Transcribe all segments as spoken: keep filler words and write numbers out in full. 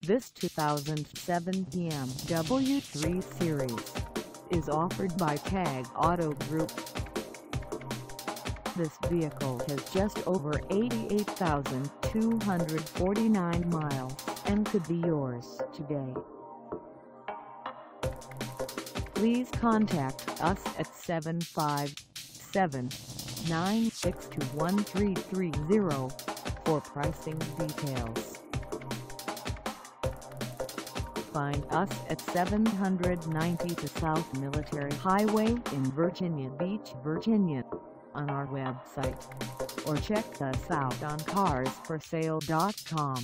This two thousand seven B M W three Series is offered by C A G Auto Group. This vehicle has just over eighty-eight thousand two hundred forty-nine miles and could be yours today. Please contact us at seven five seven, nine six two, one three three zero for pricing details. Find us at seven ninety South Military Highway in Virginia Beach, Virginia, on our website, or check us out on cars for sale dot com.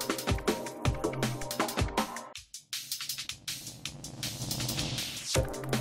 You